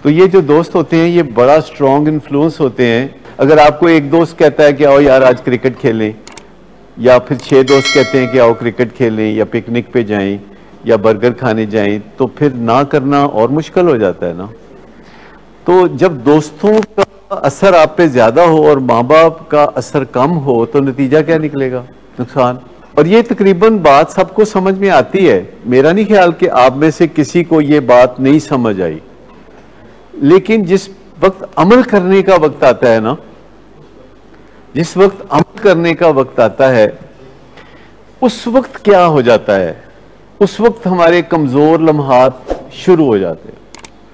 तो ये जो दोस्त होते हैं ये बड़ा स्ट्रॉन्ग इन्फ्लुएंस होते हैं। अगर आपको एक दोस्त कहता है कि आओ यार आज क्रिकेट खेलें, या फिर 6 दोस्त कहते हैं कि आओ क्रिकेट खेलें या पिकनिक पे जाएं या बर्गर खाने जाएं, तो फिर ना करना और मुश्किल हो जाता है ना। तो जब दोस्तों का असर आप पे ज्यादा हो और माँ बाप का असर कम हो तो नतीजा क्या निकलेगा? नुकसान। और ये तकरीबन बात सबको समझ में आती है। मेरा नहीं ख्याल कि आप में से किसी को ये बात नहीं समझ आई, लेकिन जिस वक्त अमल करने का वक्त आता है ना, जिस वक्त अमल करने का वक्त आता है, उस वक्त क्या हो जाता है? उस वक्त हमारे कमजोर लम्हात शुरू हो जाते हैं।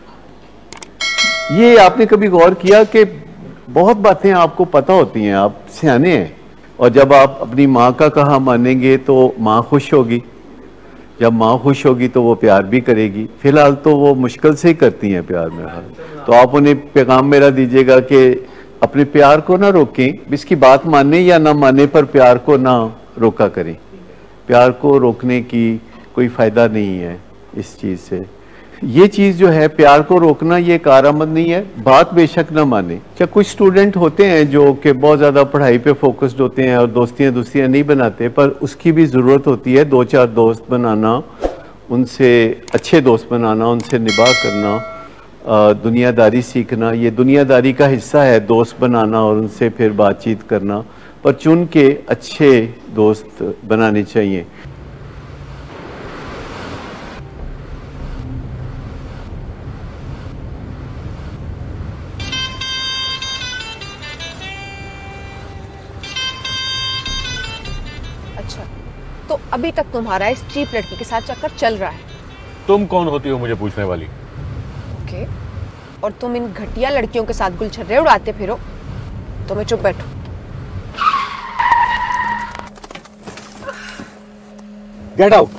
ये आपने कभी गौर किया कि बहुत बातें आपको पता होती हैं, आप सियाने हैं, और जब आप अपनी माँ का कहा मानेंगे तो माँ खुश होगी, जब माँ खुश होगी तो वो प्यार भी करेगी। फिलहाल तो वो मुश्किल से ही करती हैं प्यार मेरा। तो आप उन्हें पैगाम मेरा दीजिएगा कि अपने प्यार को ना रोकें, इसकी बात मानने या ना मानने पर प्यार को ना रोका करें। प्यार को रोकने की कोई फ़ायदा नहीं है इस चीज़ से। ये चीज़ जो है प्यार को रोकना, ये कारआमद नहीं है। बात बेशक ना माने। क्या कुछ स्टूडेंट होते हैं जो कि बहुत ज़्यादा पढ़ाई पे फोकस्ड होते हैं और दोस्तियाँ नहीं बनाते, पर उसकी भी ज़रूरत होती है 2-4 दोस्त बनाना, उनसे अच्छे दोस्त बनाना, उनसे निभाह करना, दुनियादारी सीखना। ये दुनियादारी का हिस्सा है दोस्त बनाना और उनसे फिर बातचीत करना, पर चुन के अच्छे दोस्त बनाने चाहिए। अच्छा, तो अभी तक तुम्हारा इस चीप लड़की के साथ चक्कर चल रहा है? तुम कौन होती हो मुझे पूछने वाली? ओके, और तुम इन घटिया लड़कियों के साथ गुलछर्रे उड़ाते फिरो तो मैं चुप बैठूं? Get out.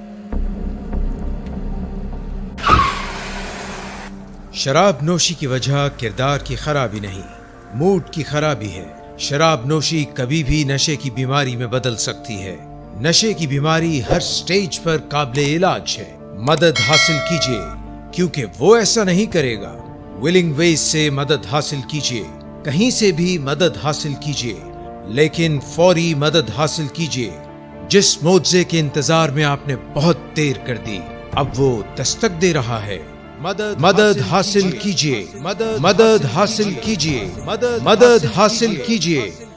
शराब नोशी की वजह किरदार की खराबी नहीं, मूड की खराबी है। शराब नोशी कभी भी नशे की बीमारी में बदल सकती है। नशे की बीमारी हर स्टेज पर काबिले इलाज है। मदद हासिल कीजिए, क्योंकि वो ऐसा नहीं करेगा। विलिंग वेज से मदद हासिल कीजिए, कहीं से भी मदद हासिल कीजिए, लेकिन फौरी मदद हासिल कीजिए। जिस मोज़े के इंतजार में आपने बहुत देर कर दी, अब वो दस्तक दे रहा है। मदद हासिल कीजिए, मदद हासिल कीजिए, मदद हासिल कीजिए।